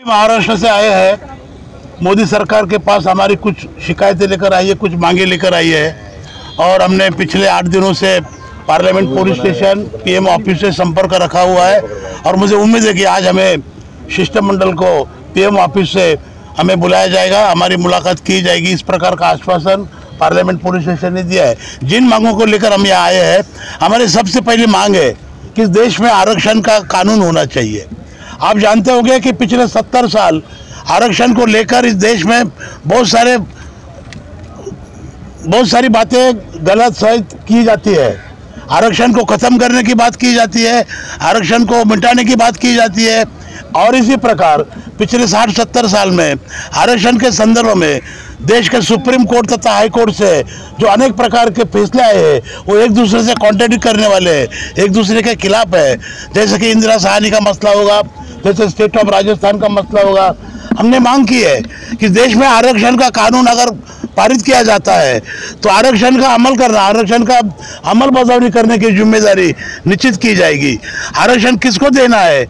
महाराष्ट्र से आए हैं। मोदी सरकार के पास हमारी कुछ शिकायतें लेकर आई है, कुछ मांगे लेकर आई है और हमने पिछले 8 दिनों से parliament police station PM office से संपर्क रखा हुआ है और मुझे उम्मीद है कि आज हमें शिष्टमंडल को पीएम ऑफिस से हमें बुलाया जाएगा, हमारी मुलाकात की जाएगी। इस प्रकार का आश्वासन पार्लियामेंट पुलिस स्टेशन ने दिया है। जिन मांगों को लेकर हम यहाँ आए हैं, हमारी सबसे पहली मांग है कि इस देश में आरक्षण का कानून होना चाहिए। आप जानते होंगे कि पिछले 70 साल आरक्षण को लेकर इस देश में बहुत सारी बातें गलत सहित की जाती है। आरक्षण को ख़त्म करने की बात की जाती है, आरक्षण को मिटाने की बात की जाती है और इसी प्रकार पिछले 60-70 साल में आरक्षण के संदर्भ में देश के सुप्रीम कोर्ट तथा हाई कोर्ट से जो अनेक प्रकार के फैसले आए हैं वो एक दूसरे से कॉन्ट्रडिक्ट करने वाले हैं, एक दूसरे के खिलाफ है। जैसे कि इंदिरा सहानी का मसला होगा, जैसे स्टेट ऑफ राजस्थान का मसला होगा। हमने मांग की है कि देश में आरक्षण का कानून अगर पारित किया जाता है तो आरक्षण का अमल करना, आरक्षण का अमल बजावनी करने की जिम्मेदारी निश्चित की जाएगी। आरक्षण किसको देना है,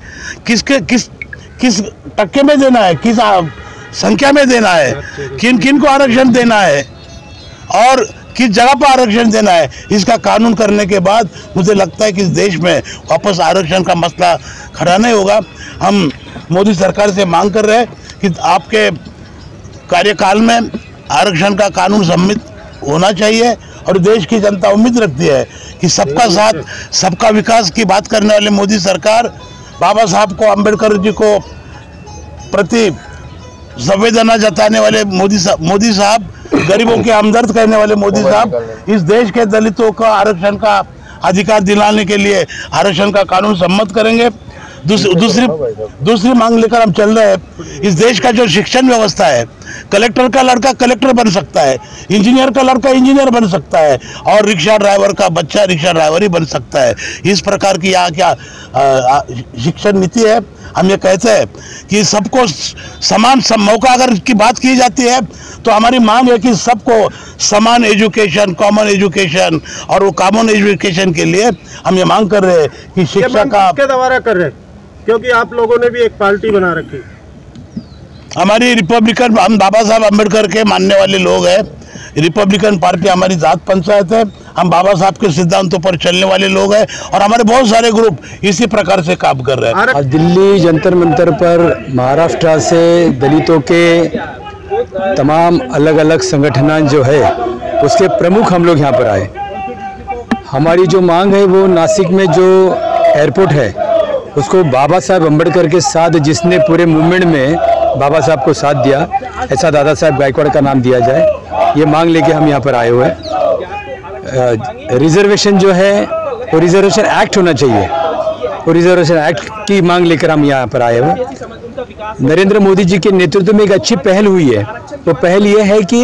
किस टक्के में देना है, किस संख्या में देना है, किन किन को आरक्षण देना है और किस जगह पर आरक्षण देना है, इसका कानून करने के बाद मुझे लगता है कि इस देश में वापस आरक्षण का मसला खड़ा नहीं होगा। हम मोदी सरकार से मांग कर रहे हैं कि आपके कार्यकाल में आरक्षण का कानून सम्मिलित होना चाहिए और देश की जनता उम्मीद रखती है कि सबका साथ सबका विकास की बात करने वाले मोदी सरकार, बाबा साहब को, अंबेडकर जी को प्रति संवेदना जताने वाले मोदी साहब, गरीबों के हमदर्द कहने वाले मोदी साहब इस देश के दलितों का आरक्षण का अधिकार दिलाने के लिए आरक्षण का कानून सम्मत करेंगे। दूसरी मांग लेकर हम चल रहे हैं। इस देश का जो शिक्षण व्यवस्था है, कलेक्टर का लड़का कलेक्टर बन सकता है, इंजीनियर का लड़का इंजीनियर बन सकता है और रिक्शा ड्राइवर का बच्चा रिक्शा ड्राइवर ही बन सकता है। इस प्रकार की यहाँ क्या शिक्षण नीति है। हम ये कहते हैं कि सबको समान मौका अगर की बात की जाती है तो हमारी मांग है कि सबको समान एजुकेशन, कॉमन एजुकेशन और वो कॉमन एजुकेशन के लिए हम ये मांग कर रहे हैं कि शिक्षा का दोबारा कर रहे हैं, क्योंकि आप लोगों ने भी एक पार्टी बना रखी। हमारी रिपब्लिकन, हम बाबा साहब अम्बेडकर के मानने वाले लोग हैं। रिपब्लिकन पार्टी हमारी जात पंचायत है, हम बाबा साहब के सिद्धांतों पर चलने वाले लोग हैं और हमारे बहुत सारे ग्रुप इसी प्रकार से काम कर रहे हैं। आज दिल्ली जंतर मंतर पर महाराष्ट्र से दलितों के तमाम अलग अलग संगठन जो है उसके प्रमुख हम लोग यहाँ पर आए। हमारी जो मांग है वो नासिक में जो एयरपोर्ट है उसको बाबा साहब अम्बेडकर के साथ, जिसने पूरे मूवमेंट में बाबा साहब को साथ दिया, ऐसा दादा साहब गायकवाड़ का नाम दिया जाए, ये मांग लेके हम यहाँ पर आए हुए हैं। रिजर्वेशन जो है वो रिजर्वेशन एक्ट होना चाहिए, वो रिजर्वेशन एक्ट की मांग लेकर हम यहाँ पर आए हुए। नरेंद्र मोदी जी के नेतृत्व में एक अच्छी पहल हुई है। वो पहल ये है कि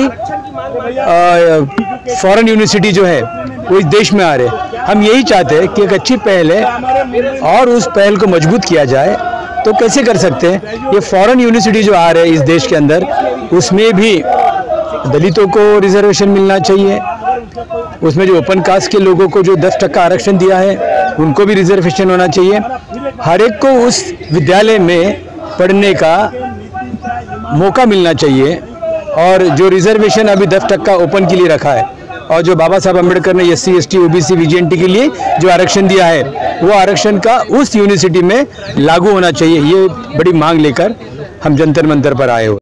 फॉरेन यूनिवर्सिटी जो है वो इस देश में आ रहे। हम यही चाहते हैं कि एक अच्छी पहल है और उस पहल को मजबूत किया जाए। तो कैसे कर सकते हैं, ये फॉरेन यूनिवर्सिटी जो आ रहे हैं इस देश के अंदर, उसमें भी दलितों को रिजर्वेशन मिलना चाहिए। उसमें जो ओपन कास्ट के लोगों को जो 10% आरक्षण दिया है उनको भी रिजर्वेशन होना चाहिए। हर एक को उस विद्यालय में पढ़ने का मौका मिलना चाहिए और जो रिजर्वेशन अभी 10% ओपन के लिए रखा है और जो बाबा साहब अम्बेडकर ने SC, ST, OBC, VGNT के लिए जो आरक्षण दिया है वो आरक्षण का उस यूनिवर्सिटी में लागू होना चाहिए। ये बड़ी मांग लेकर हम जंतर मंतर पर आए हो।